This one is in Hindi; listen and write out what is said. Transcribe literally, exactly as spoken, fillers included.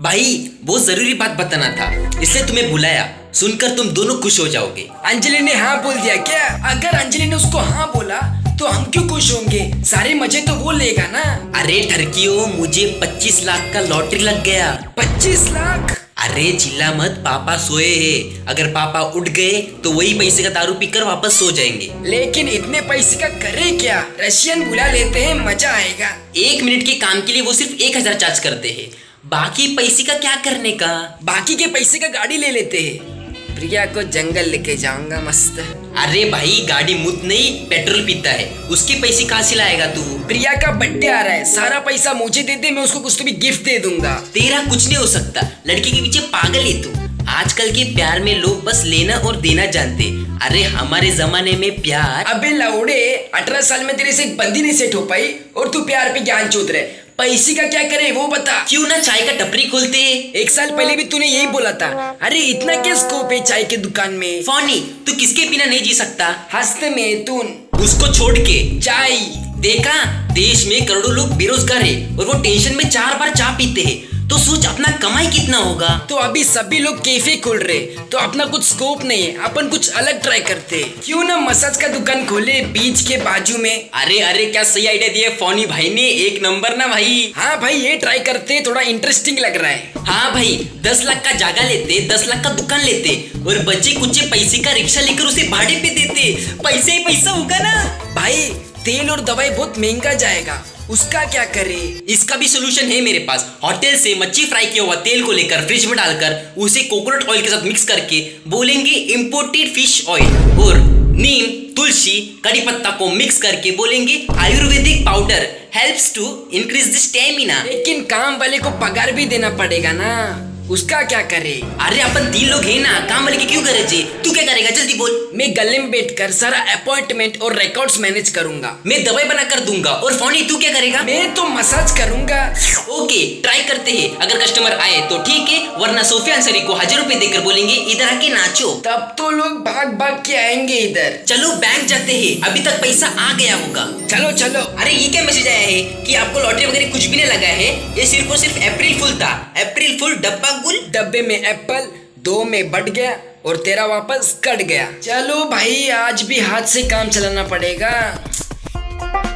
भाई बहुत जरूरी बात बताना था, इसलिए तुम्हें बुलाया। सुनकर तुम दोनों खुश हो जाओगे। अंजलि ने हाँ बोल दिया क्या? अगर अंजलि ने उसको हाँ बोला तो हम क्यों खुश होंगे? सारे मजे तो वो लेगा ना। अरे ठरकियो, मुझे पच्चीस लाख का लॉटरी लग गया। पच्चीस लाख? अरे चिल्ला मत, पापा सोए हैं। अगर पापा उठ गए तो वही पैसे का दारू पीकर वापस सो जाएंगे। लेकिन इतने पैसे का करे क्या? रशियन बुला लेते हैं, मजा आएगा। एक मिनट के काम के लिए वो सिर्फ एक हजार चार्ज करते हैं। बाकी पैसे का क्या करने का? बाकी के पैसे का गाड़ी ले लेते हैं। प्रिया को जंगल लेके जाऊंगा मस्त। अरे भाई, गाड़ी मुत नहीं पेट्रोल पीता है, उसके पैसे कहाँ से लाएगा तू? प्रिया का बर्थडे आ रहा है, सारा पैसा मुझे दे दे, मैं उसको कुछ तो भी गिफ्ट दे दूंगा। तेरा कुछ नहीं हो सकता, लड़की के पीछे पागल है तू। आजकल के प्यार में लोग बस लेना और देना जानते। अरे हमारे जमाने में प्यार। अबे लौड़े, अठारह साल में तेरे से एक बंदी नहीं सेट हो पाई और तू प्यार पे ज्ञान चोद रहे। पैसे का क्या करे वो बता। क्यों ना चाय का टपरी खोलते? एक साल पहले भी तूने यही बोला था। अरे इतना क्या स्कोप है चाय के दुकान में? फॉनी, तू किसके बिना नहीं जी सकता? हंसते में तू उसको छोड़ के चाय। देखा, देश में करोड़ों लोग बेरोजगार है और वो टेंशन में चार बार चाय पीते हैं। तो सोच अपना कमाई कितना होगा। तो अभी सभी लोग कैफे खोल रहे, तो अपना कुछ स्कोप नहीं है, अपन कुछ अलग ट्राई करते। क्यों ना मसाज का दुकान खोले बीच के बाजू में? अरे अरे, क्या सही आइडिया दिया फॉनी भाई ने, एक नंबर ना भाई। हाँ भाई, ये ट्राई करते, थोड़ा इंटरेस्टिंग लग रहा है। हाँ भाई, दस लाख का जागा लेते, दस लाख का दुकान लेते और बच्चे कुछ पैसे का रिक्शा लेकर उसे भाड़े पे देते। पैसे ही पैसा होगा ना भाई। तेल और दवाई बहुत महंगा जाएगा, उसका क्या करे? इसका भी सोल्यूशन है मेरे पास। होटल से मच्छी फ्राई किया हुआ तेल को लेकर फ्रिज में डालकर उसे कोकोनट ऑयल के साथ मिक्स करके बोलेंगे इम्पोर्टेड फिश ऑयल, और नीम, तुलसी, कड़ी पत्ता को मिक्स करके बोलेंगे ayurvedic powder helps to increase the stamina. लेकिन काम वाले को पगार भी देना पड़ेगा ना, उसका क्या करे? अरे अपन तीन लोग हैं ना, काम वाले की क्यों गरज है? तू क्या करेगा जल्दी बोल। मैं गले में बैठकर सारा अपॉइंटमेंट और रिकॉर्ड्स मैनेज करूंगा। मैं दवाई बना कर दूंगा। और फॉनी तू क्या करेगा? मैं तो मसाज करूंगा। ओके, ट्राई करते हैं। अगर कस्टमर आए तो ठीक है, वरना सोफिया अंसारी को हजार रुपए देकर बोलेंगे इधर आके नाचो। तब तो लोग भाग भाग के आएंगे इधर। चलो बैंक जाते हैं, अभी तक पैसा आ गया होगा। चलो चलो। अरे ये क्या मैसेज आया है कि आपको लॉटरी वगैरह कुछ भी नहीं लगा है, ये सिर्फ और सिर्फ अप्रैल फुल था। अप्रैल फुल डब्बा गुल। डब्बे में एप्पल, दो में बढ़ गया और तेरा वापस कट गया। चलो भाई, आज भी हाथ से काम चलाना पड़ेगा।